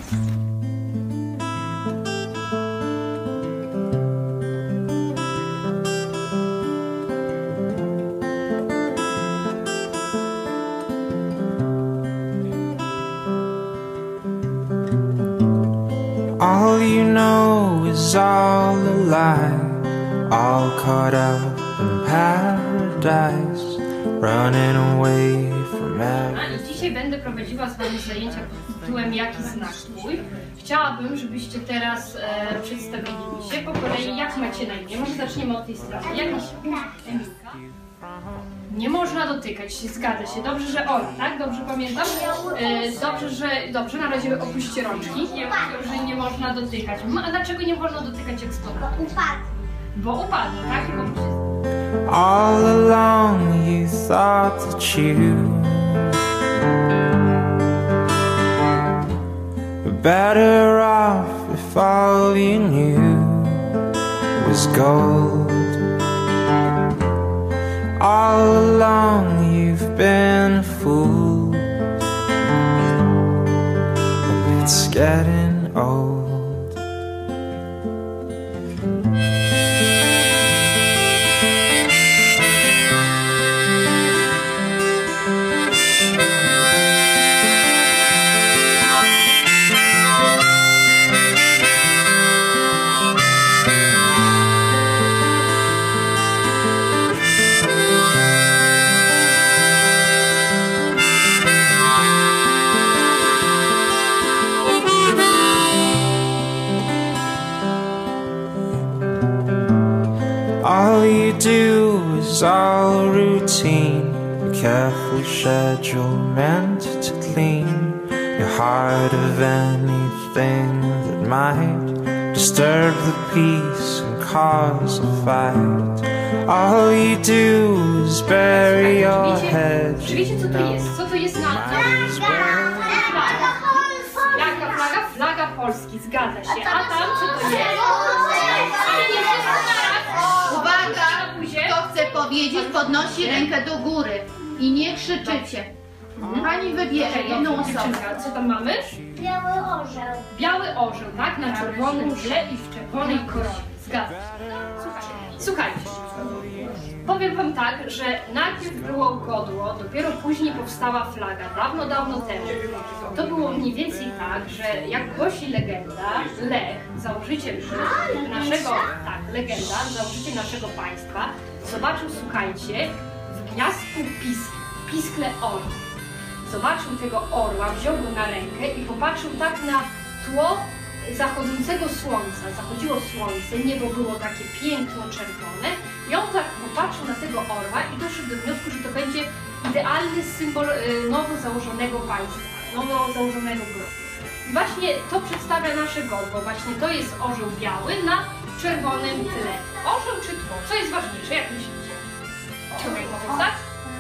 All you know is all a lie, all caught up in paradise, running away from everything. I dzisiaj będę prowadziła z Wami zajęcia pod tytułem Jaki znak Twój? Chciałabym, żebyście teraz przedstawili mi się po kolei, jak macie na imię. Może zaczniemy od tej strony. Jakiś Emilka. Nie można dotykać, zgadza się. Dobrze, że Ola, tak? Dobrze pamiętam? Dobrze, na razie opuśćcie rączki, że nie można dotykać. A dlaczego nie można dotykać eksponatu? Upadł. Bo upadł, tak? All along you thought that you were better off if all you knew was gold. All along you've been a fool, and it's getting old. All you do is all routine, a careful schedule meant to clean your heart of anything that might disturb the peace and cause a fight. All you do is bury your head. Wiecie, co to jest? Co to jest na... Jaka flaga? Flaga Polski, zgadza się. A tam co to jest? Uwaga! Kto chce powiedzieć, podnosi rękę do góry i nie krzyczycie. Pani wybierze jedną osobę. Co tam mamy? Biały orzeł. Biały orzeł, tak? Na czerwonym tle i w czerwonej koronie. Zgadza się. Słuchajcie. Powiem Wam tak, że najpierw było godło, dopiero później powstała flaga, dawno, dawno temu. To było mniej więcej tak, że jak głosi legenda, Lech, założyciel naszego, założyciel naszego państwa, zobaczył, słuchajcie, w gniazdku piskle orła. Zobaczył tego orła, wziął go na rękę i popatrzył tak na tło zachodzącego słońca. Zachodziło słońce, niebo było takie piękno-czerwone i on tak popatrzył na tego orła i doszedł do wniosku, że to będzie idealny symbol nowo założonego państwa, nowo założonego grobu. I właśnie to przedstawia nasze godło, właśnie to jest orzeł biały na czerwonym tle. Orzeł czy tło? Co jest ważniejsze? Jak myślicie? Człowiek może tak?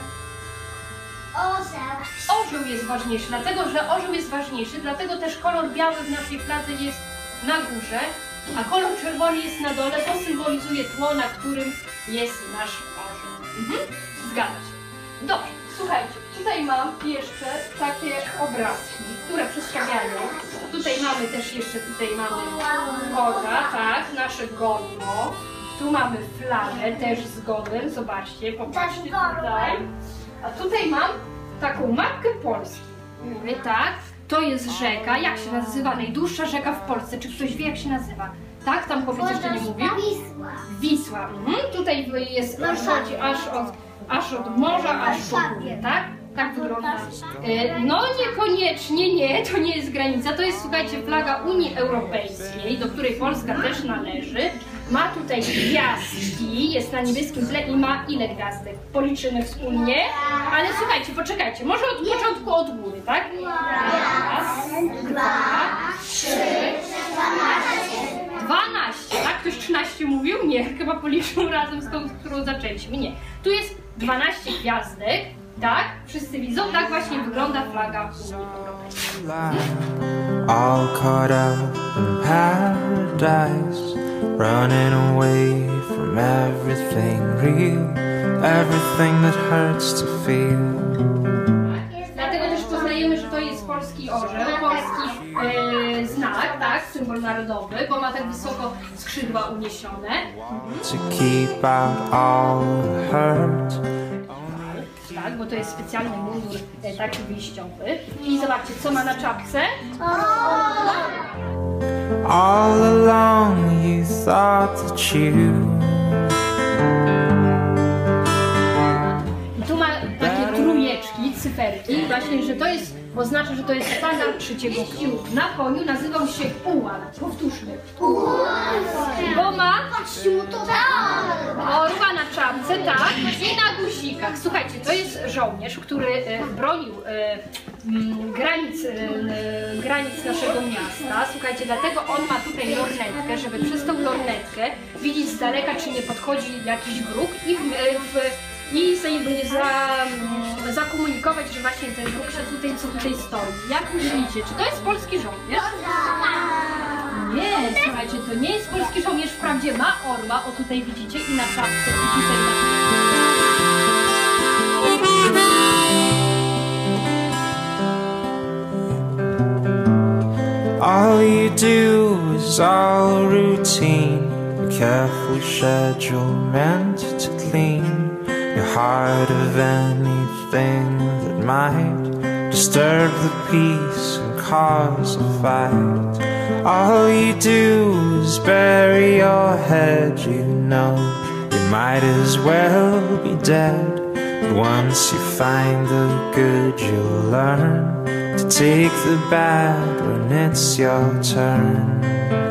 Orzeł jest ważniejszy, dlatego że orzeł jest ważniejszy, dlatego też kolor biały w naszej fladze jest na górze, a kolor czerwony jest na dole, to symbolizuje tło, na którym jest nasz orzeł. Zgadza się. Dobrze, słuchajcie, tutaj mam jeszcze takie obrazki, które przedstawiają. Tutaj mamy też jeszcze, orła, tak, nasze godło. Tu mamy flagę też z godłem, zobaczcie, popatrzcie tutaj. A tutaj mam taką mapkę Polski. Mówię tak, to jest rzeka, jak się nazywa najdłuższa rzeka w Polsce? Czy ktoś wie, jak się nazywa? Tak, tam powiedz, jeszcze nie mówił? Wisła. Wisła. Tutaj jest, chodzi aż od morza, aż do góry, tak? Tak wygląda. No niekoniecznie, nie, to nie jest granica, to jest, słuchajcie, flaga Unii Europejskiej, do której Polska też należy. Ma tutaj gwiazdki, jest na niebieskim tle i ma ile gwiazdek? Policzymy wspólnie, ale słuchajcie, poczekajcie, może od początku od góry, tak? Raz, 2, 3, 12, tak? Ktoś 13 mówił? Nie, chyba policzył razem z tą, z którą zaczęliśmy. Nie, tu jest 12 gwiazdek, tak? Wszyscy widzą? Tak właśnie wygląda flaga Unii Europejskiej. All caught up in paradise, running away from everything real, everything that hurts to feel. Dlatego też poznajemy, że to jest polski orzeł, polski tak? Symbol narodowy, bo ma tak wysoko skrzydła uniesione. to keep out all the hurt. Tak, bo to jest specjalny mundur taki wyjściowy. I zobaczcie, co ma na czapce. All along you thought that you I tu ma takie trójeczki, cyferki, właśnie, że to jest, oznacza, że to jest standard trzeciego Q. Na koniu nazywał się ułan. Powtórzmy. Bo ma orła na czapce, tak, i na guzikach. Słuchajcie, to jest żołnierz, który bronił granic naszego miasta. Słuchajcie, dlatego on ma tutaj lornetkę, żeby przez tą lornetkę widzieć z daleka, czy nie podchodzi jakiś wróg i sobie zakomunikować, że właśnie ten wróg się tutaj, co tutaj stoi. Jak myślicie, czy to jest polski żołnierz? Nie, słuchajcie, to nie jest polski żołnierz, wprawdzie ma orła, o tutaj widzicie, i na czapce, i tutaj na... all you do is all routine. You carefully schedule meant to clean your heart of anything that might disturb the peace and cause a fight. All you do is bury your head. You know you might as well be dead. But once you find the good, you'll learn to take the bad when it's your turn.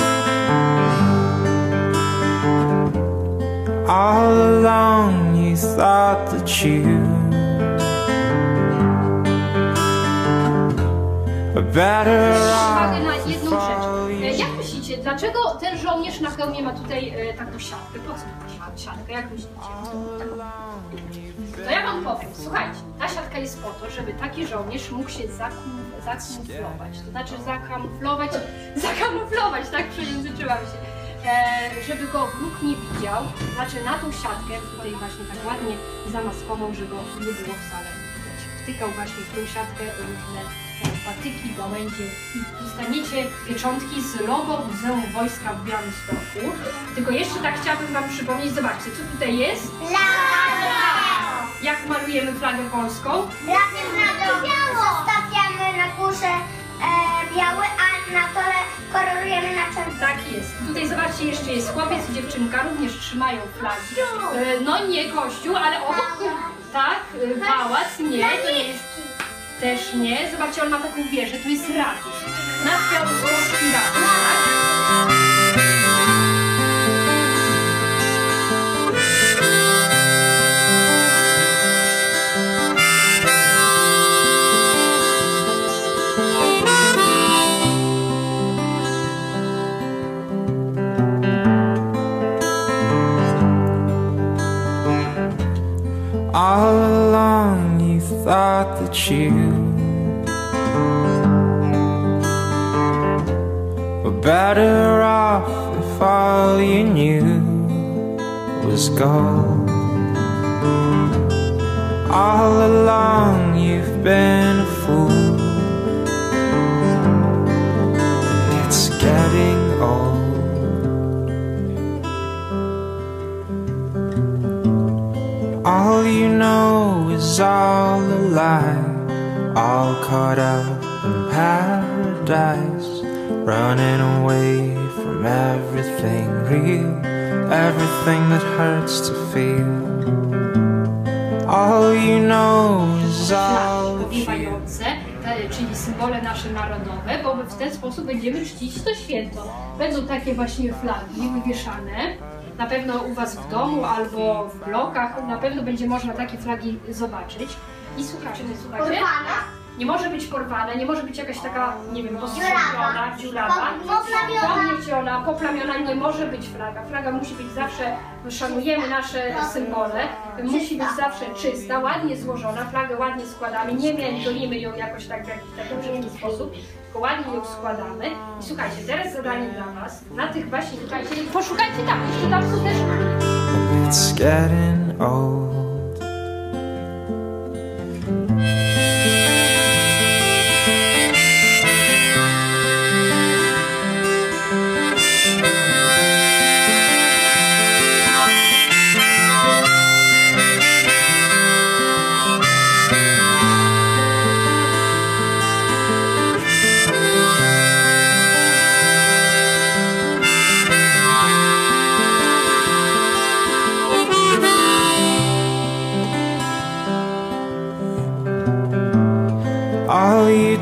All along you thought that you are better Uwagę na off jedną with all rzecz. you Jak myślicie, dlaczego ten żołnierz na hełmie ma tutaj taką siatkę? Po co ta siatka? Jak myślicie? To ja wam powiem, słuchajcie, ta siatka jest po to, żeby taki żołnierz mógł się zakamuflować, to znaczy zakamuflować, tak przejęzyczyłam się, żeby go wróg nie widział, znaczy na tą siatkę tutaj właśnie tak ładnie zamaskował, że go nie było wcale widać. Wtykał właśnie w tą siatkę różne patyki, gałęzie i dostaniecie pieczątki z logo Muzeum Wojska w Białymstoku. Tylko jeszcze tak chciałabym wam przypomnieć, zobaczcie, co tutaj jest. Jak malujemy flagę polską? Razem na dół zostawiamy na górze biały, a na dole kolorujemy na czerwony. Tak jest. Tutaj zobaczcie, jeszcze jest chłopiec i dziewczynka, również trzymają flagi. No nie kościół, ale obok, tak, pałac, nie, to nie jest, też nie. Zobaczcie, on ma taką wieżę, tu jest ratusz. Nad Białymstockim ratusz, tak? all along you thought that you were better off if all you knew was gold. All along you've been a fool, and it's getting old. All you know is all a lie, all caught up in paradise, running away from everything real, everything that hurts to feel. All you know is all that you... Powiewające, czyli symbole nasze narodowe, bo w ten sposób będziemy czcić to święto. Będą takie właśnie flagi wywieszane. Na pewno u Was w domu albo w blokach, na pewno będzie można takie flagi zobaczyć. I słuchajcie, nie może być porwana, nie może być jakaś taka, nie wiem, postrzępiona, dziurawa, pognieciona, poplamiona, nie może być flaga. Flaga musi być zawsze, szanujemy nasze symbole, musi być zawsze czysta, ładnie złożona, flagę ładnie składamy, nie międolimy ją jakoś tak w jakiś taki brzydki sposób, tylko ładnie ją składamy. I słuchajcie, teraz zadanie dla Was, na tych właśnie, słuchajcie, poszukajcie tam, jeszcze tam są też... It's getting old.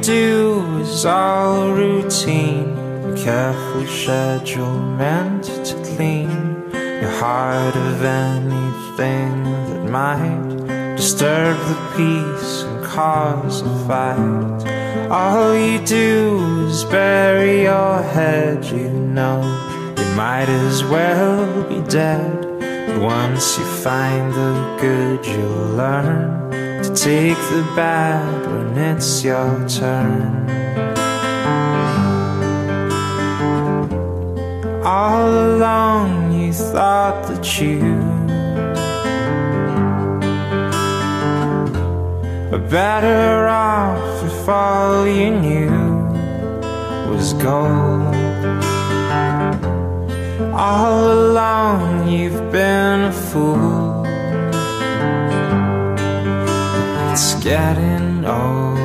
do is all routine, a careful schedule meant to clean your heart of anything that might disturb the peace and cause a fight. All you do is bury your head, you know you might as well be dead. But once you find the good, you'll learn to take the bad when it's your turn. All along you thought that you were better off if all you knew was gold. All along you've been a fool. It's getting old.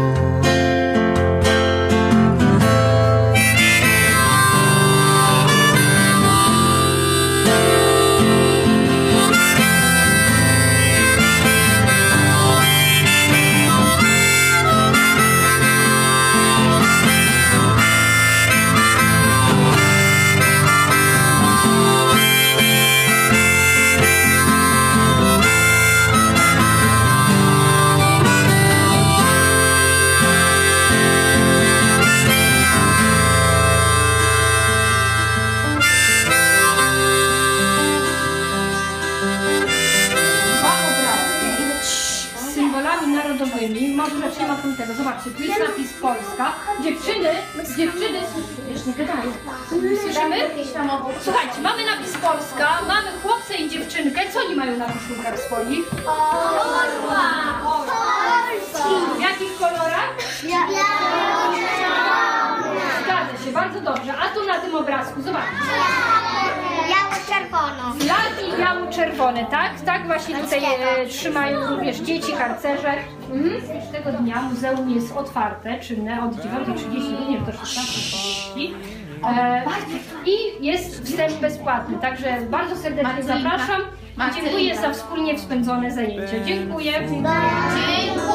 Może zaczniemy od tego. Zobaczcie, tu jest napis Polska. Dziewczyny, jeszcze nie wydają. Słyszymy? Słuchajcie, mamy napis Polska, mamy chłopca i dziewczynkę. Co oni mają na koszulkach swoich? W jakich kolorach? Zgadza się, bardzo dobrze. A tu na tym obrazku, zobaczcie. Biało-czerwono. Flag i biało-czerwone, tak? Tak właśnie tutaj trzymają również dzieci, harcerze. Tego dnia muzeum jest otwarte, czynne od 9:30 również do 16:30. I jest wstęp bezpłatny, także bardzo serdecznie zapraszam i dziękuję za wspólnie spędzone zajęcia. Dziękuję. Dziękuję.